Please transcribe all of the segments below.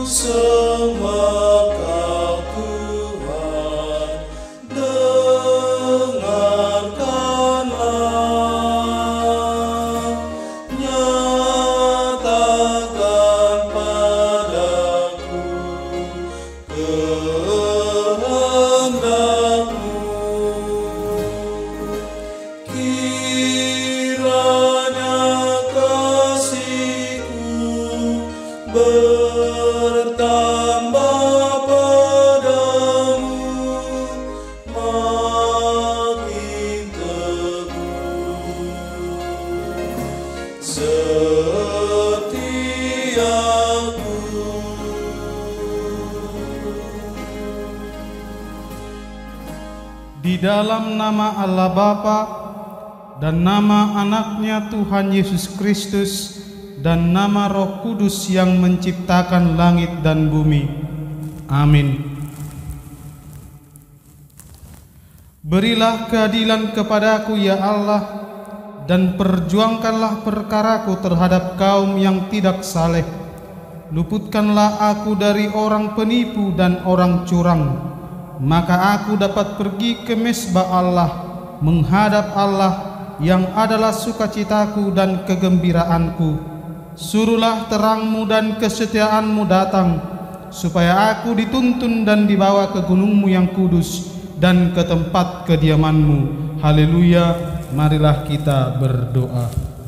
semua Kau Tuhan, dengarkanlah, nyatakan padaku kehendak-Mu. Kiranya kasih-Ku bertambah padamu, makin teguh setiaku. Di dalam nama Allah Bapa dan nama Anaknya Tuhan Yesus Kristus dan nama Roh Kudus yang menciptakan langit dan bumi. Amin. Berilah keadilan kepadaku ya Allah, dan perjuangkanlah perkaraku terhadap kaum yang tidak saleh. Luputkanlah aku dari orang penipu dan orang curang, maka aku dapat pergi ke mezbah Allah, menghadap Allah yang adalah sukacitaku dan kegembiraanku. Suruhlah terang-Mu dan kesetiaan-Mu datang, supaya aku dituntun dan dibawa ke gunung-Mu yang kudus dan ke tempat kediaman-Mu. Haleluya, marilah kita berdoa.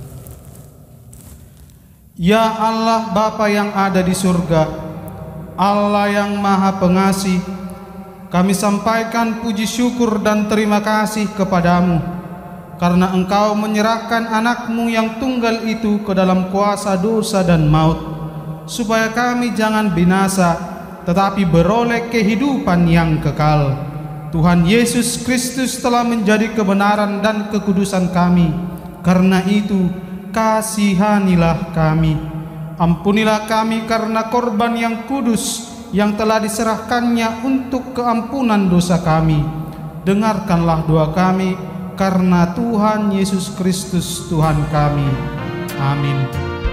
Ya Allah Bapa yang ada di surga, Allah yang Maha Pengasih, kami sampaikan puji syukur dan terima kasih kepadamu karena Engkau menyerahkan anak-Mu yang tunggal itu ke dalam kuasa dosa dan maut, supaya kami jangan binasa, tetapi beroleh kehidupan yang kekal. Tuhan Yesus Kristus telah menjadi kebenaran dan kekudusan kami. Karena itu, kasihanilah kami. Ampunilah kami karena korban yang kudus yang telah diserahkannya untuk keampunan dosa kami. Dengarkanlah doa kami, karena Tuhan Yesus Kristus Tuhan kami. Amin.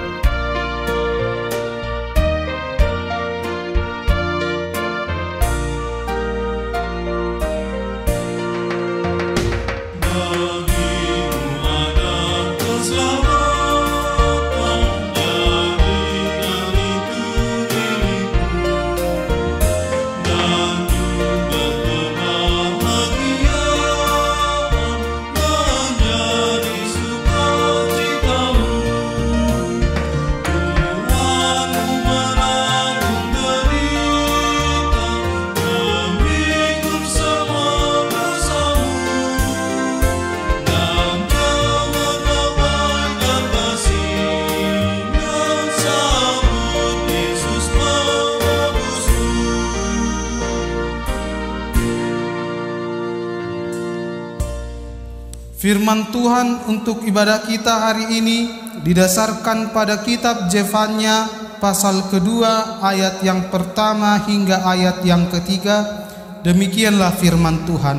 Firman Tuhan untuk ibadah kita hari ini didasarkan pada kitab Zefanya pasal kedua ayat yang pertama hingga ayat yang ketiga. Demikianlah firman Tuhan.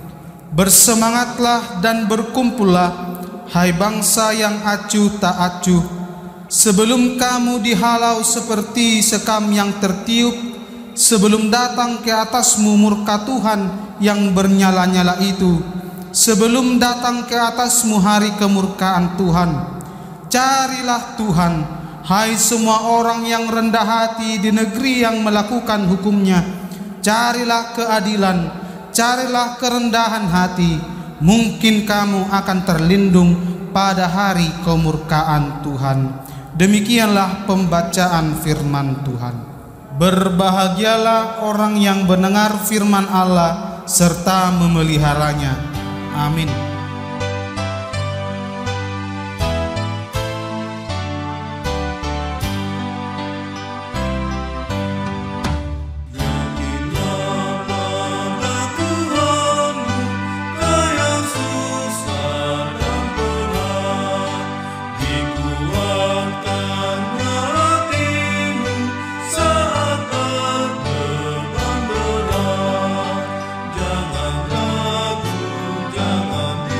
Bersemangatlah dan berkumpullah, hai bangsa yang acuh tak acuh, sebelum kamu dihalau seperti sekam yang tertiup, sebelum datang ke atasmu murka Tuhan yang bernyala-nyala itu, sebelum datang ke atasmu hari kemurkaan Tuhan. Carilah Tuhan, hai semua orang yang rendah hati di negeri yang melakukan hukum-Nya. Carilah keadilan, carilah kerendahan hati, mungkin kamu akan terlindung pada hari kemurkaan Tuhan. Demikianlah pembacaan firman Tuhan. Berbahagialah orang yang mendengar firman Allah serta memeliharanya. Amin. Jangan ragu, jangan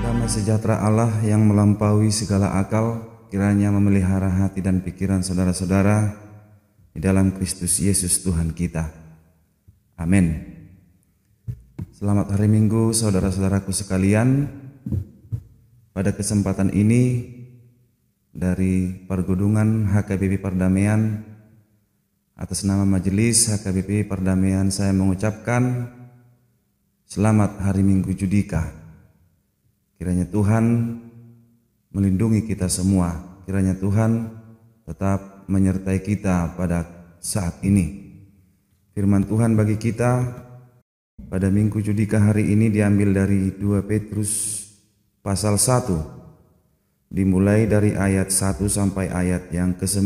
Damai sejahtera Allah yang melampaui segala akal kiranya memelihara hati dan pikiran saudara-saudara di dalam Kristus Yesus Tuhan kita. Amin. Selamat hari Minggu saudara-saudaraku sekalian. Pada kesempatan ini dari Pergudungan HKBP Perdamaian, atas nama Majelis HKBP Perdamaian saya mengucapkan selamat hari Minggu Judika. Kiranya Tuhan melindungi kita semua. Kiranya Tuhan tetap menyertai kita pada saat ini. Firman Tuhan bagi kita pada Minggu Judika hari ini diambil dari 2 Petrus pasal 1, dimulai dari ayat 1 sampai ayat yang ke-9.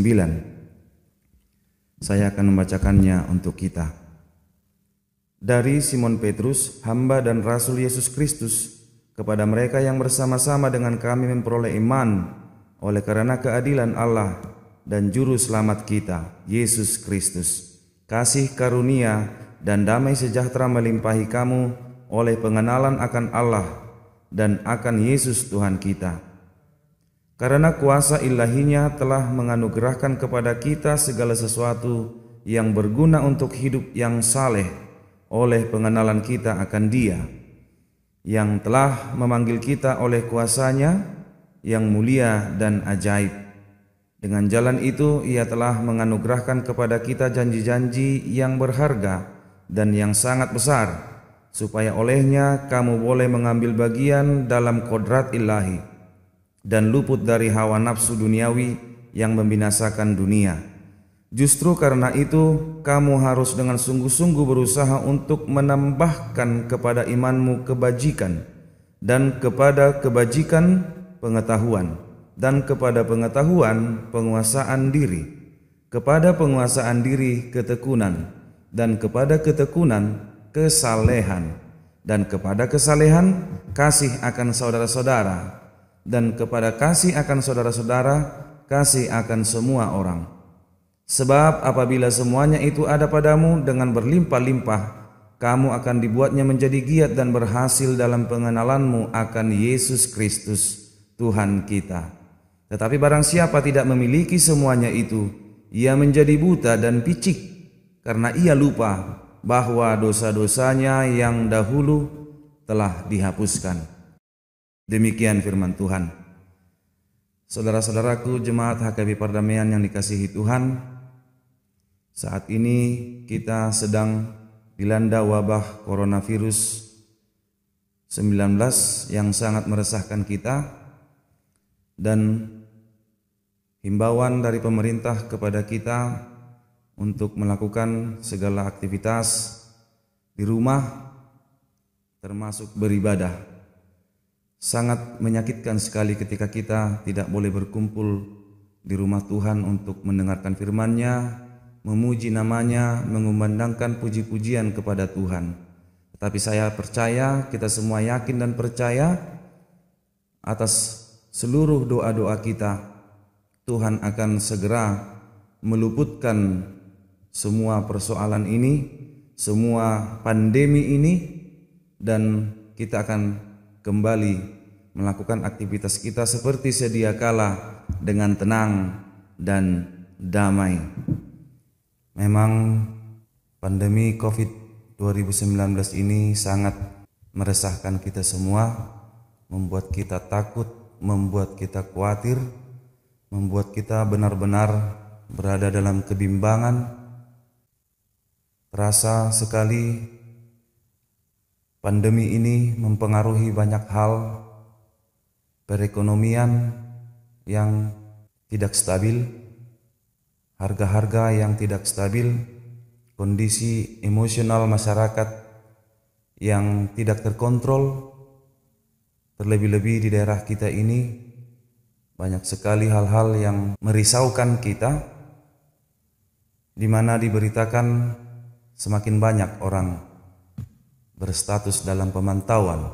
Saya akan membacakannya untuk kita. Dari Simon Petrus, hamba dan rasul Yesus Kristus, kepada mereka yang bersama-sama dengan kami memperoleh iman oleh karena keadilan Allah dan juru selamat kita, Yesus Kristus. Kasih karunia dan damai sejahtera melimpahi kamu oleh pengenalan akan Allah dan akan Yesus Tuhan kita. Karena kuasa ilahinya telah menganugerahkan kepada kita segala sesuatu yang berguna untuk hidup yang saleh oleh pengenalan kita akan Dia, yang telah memanggil kita oleh kuasanya yang mulia dan ajaib. Dengan jalan itu Ia telah menganugerahkan kepada kita janji-janji yang berharga dan yang sangat besar, supaya olehnya kamu boleh mengambil bagian dalam kodrat ilahi dan luput dari hawa nafsu duniawi yang membinasakan dunia. Justru karena itu kamu harus dengan sungguh-sungguh berusaha untuk menambahkan kepada imanmu kebajikan, dan kepada kebajikan pengetahuan, dan kepada pengetahuan penguasaan diri, kepada penguasaan diri ketekunan, dan kepada ketekunan kesalehan, dan kepada kesalehan kasih akan saudara-saudara, dan kepada kasih akan saudara-saudara kasih akan semua orang. Sebab apabila semuanya itu ada padamu dengan berlimpah-limpah, kamu akan dibuatnya menjadi giat dan berhasil dalam pengenalanmu akan Yesus Kristus Tuhan kita. Tetapi barang siapa tidak memiliki semuanya itu, ia menjadi buta dan picik, karena ia lupa bahwa dosa-dosanya yang dahulu telah dihapuskan. Demikian firman Tuhan. Saudara-saudaraku jemaat HKBP Perdamaian yang dikasihi Tuhan, saat ini kita sedang dilanda wabah coronavirus 19 yang sangat meresahkan kita, dan himbauan dari pemerintah kepada kita untuk melakukan segala aktivitas di rumah termasuk beribadah. Sangat menyakitkan sekali ketika kita tidak boleh berkumpul di rumah Tuhan untuk mendengarkan firman-Nya, memuji namanya, mengumandangkan puji-pujian kepada Tuhan. Tetapi saya percaya, kita semua yakin dan percaya atas seluruh doa-doa kita, Tuhan akan segera meluputkan semua persoalan ini, semua pandemi ini, dan kita akan kembali melakukan aktivitas kita seperti sedia kala dengan tenang dan damai. Memang pandemi COVID 2019 ini sangat meresahkan kita semua, membuat kita takut, membuat kita khawatir, membuat kita benar-benar berada dalam kebimbangan. Terasa sekali pandemi ini mempengaruhi banyak hal, perekonomian yang tidak stabil, harga-harga yang tidak stabil, kondisi emosional masyarakat yang tidak terkontrol. Terlebih-lebih di daerah kita ini banyak sekali hal-hal yang merisaukan kita, di mana diberitakan semakin banyak orang berstatus dalam pemantauan,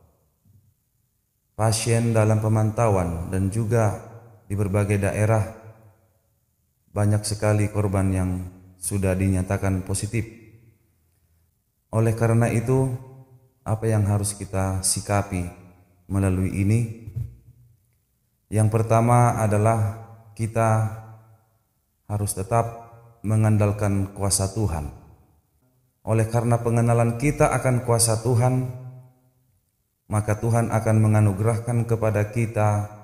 pasien dalam pemantauan, dan juga di berbagai daerah banyak sekali korban yang sudah dinyatakan positif. Oleh karena itu, apa yang harus kita sikapi melalui ini. Yang pertama adalah kita harus tetap mengandalkan kuasa Tuhan. Oleh karena pengenalan kita akan kuasa Tuhan, maka Tuhan akan menganugerahkan kepada kita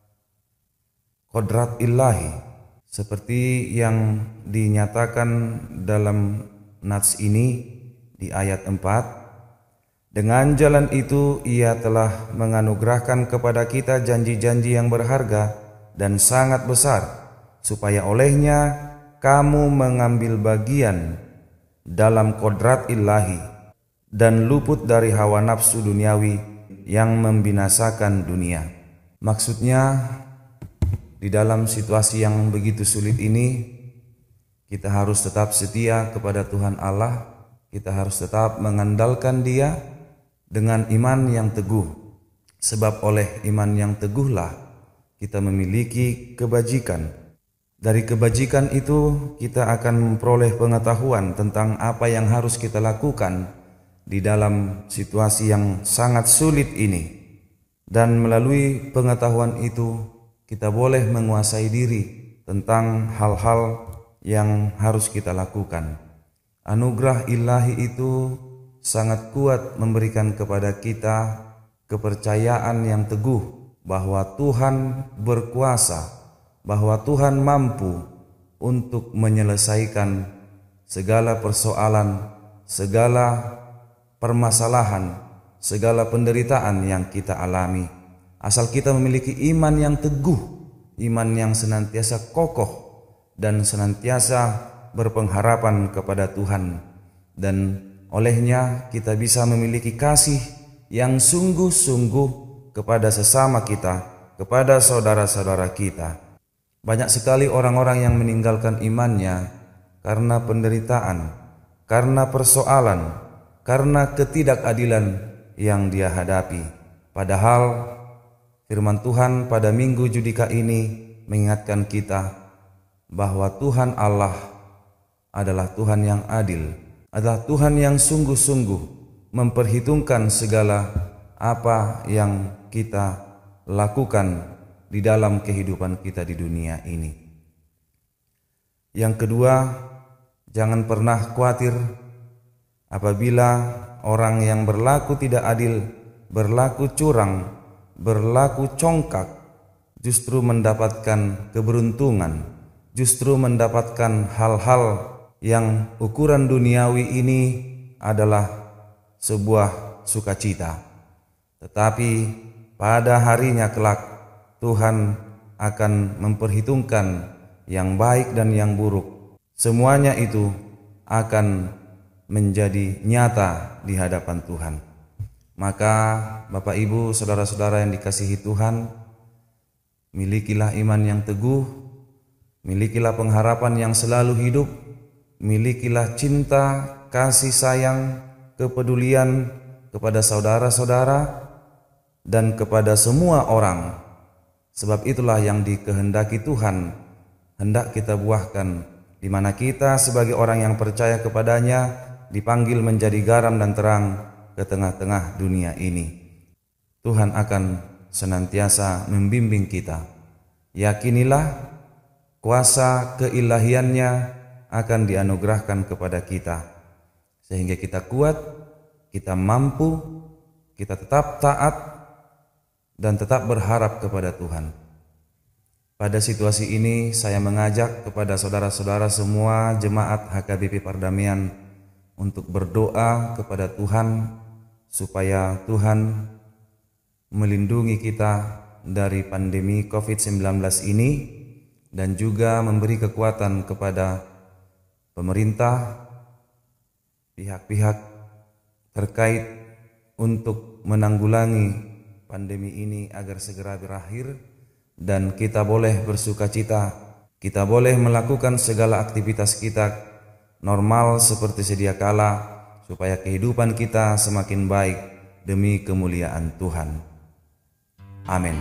qudrat ilahi, seperti yang dinyatakan dalam nats ini di ayat 4. Dengan jalan itu Ia telah menganugerahkan kepada kita janji-janji yang berharga dan sangat besar, supaya olehnya kamu mengambil bagian dalam qudrat ilahi dan luput dari hawa nafsu duniawi yang membinasakan dunia. Maksudnya, di dalam situasi yang begitu sulit ini, kita harus tetap setia kepada Tuhan Allah. Kita harus tetap mengandalkan Dia dengan iman yang teguh. Sebab oleh iman yang teguhlah kita memiliki kebajikan. Dari kebajikan itu kita akan memperoleh pengetahuan tentang apa yang harus kita lakukan di dalam situasi yang sangat sulit ini. Dan melalui pengetahuan itu kita boleh menguasai diri tentang hal-hal yang harus kita lakukan. Anugerah ilahi itu sangat kuat memberikan kepada kita kepercayaan yang teguh bahwa Tuhan berkuasa, bahwa Tuhan mampu untuk menyelesaikan segala persoalan, segala permasalahan, segala penderitaan yang kita alami. Asal kita memiliki iman yang teguh, iman yang senantiasa kokoh dan senantiasa berpengharapan kepada Tuhan, dan olehnya kita bisa memiliki kasih yang sungguh-sungguh kepada sesama kita, kepada saudara-saudara kita. Banyak sekali orang-orang yang meninggalkan imannya karena penderitaan, karena persoalan, karena ketidakadilan yang dia hadapi. Padahal firman Tuhan pada minggu Judika ini mengingatkan kita bahwa Tuhan Allah adalah Tuhan yang adil, adalah Tuhan yang sungguh-sungguh memperhitungkan segala apa yang kita lakukan di dalam kehidupan kita di dunia ini. Yang kedua, jangan pernah khawatir apabila orang yang berlaku tidak adil, berlaku curang, berlaku congkak, justru mendapatkan keberuntungan, justru mendapatkan hal-hal yang ukuran duniawi ini adalah sebuah sukacita. Tetapi pada harinya kelak Tuhan akan memperhitungkan yang baik dan yang buruk. Semuanya itu akan menjadi nyata di hadapan Tuhan. Maka Bapak Ibu, saudara-saudara yang dikasihi Tuhan, milikilah iman yang teguh, milikilah pengharapan yang selalu hidup, milikilah cinta, kasih sayang, kepedulian kepada saudara-saudara dan kepada semua orang. Sebab itulah yang dikehendaki Tuhan hendak kita buahkan, di mana kita sebagai orang yang percaya kepadanya dipanggil menjadi garam dan terang ke tengah-tengah dunia ini. Tuhan akan senantiasa membimbing kita. Yakinilah kuasa keilahiannya akan dianugerahkan kepada kita, sehingga kita kuat, kita mampu, kita tetap taat dan tetap berharap kepada Tuhan. Pada situasi ini saya mengajak kepada saudara-saudara semua jemaat HKBP Pardamaian untuk berdoa kepada Tuhan supaya Tuhan melindungi kita dari pandemi COVID-19 ini dan juga memberi kekuatan kepada pemerintah, pihak-pihak terkait untuk menanggulangi pandemi ini agar segera berakhir dan kita boleh bersukacita, kita boleh melakukan segala aktivitas kita normal seperti sedia kala supaya kehidupan kita semakin baik demi kemuliaan Tuhan. Amin.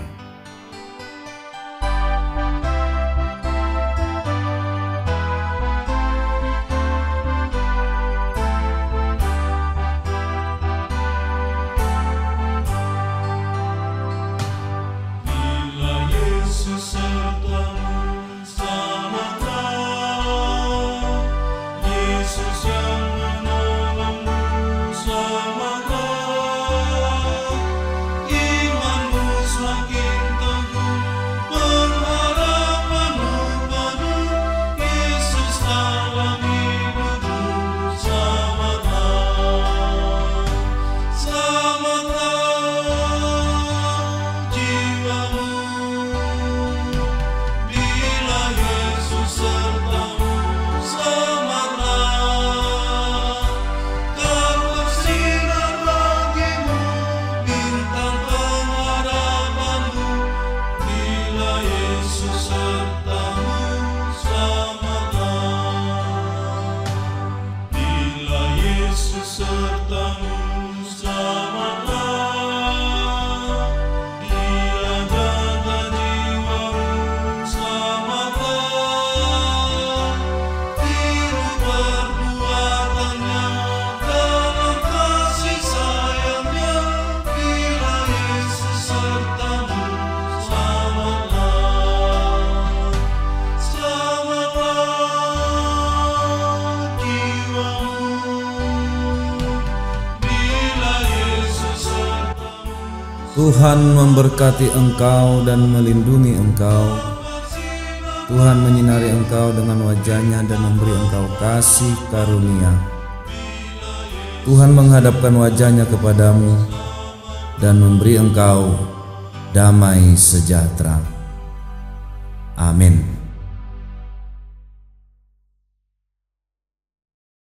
Tuhan memberkati engkau dan melindungi engkau. Tuhan menyinari engkau dengan wajah-Nya dan memberi engkau kasih karunia. Tuhan menghadapkan wajah-Nya kepadamu dan memberi engkau damai sejahtera. Amin.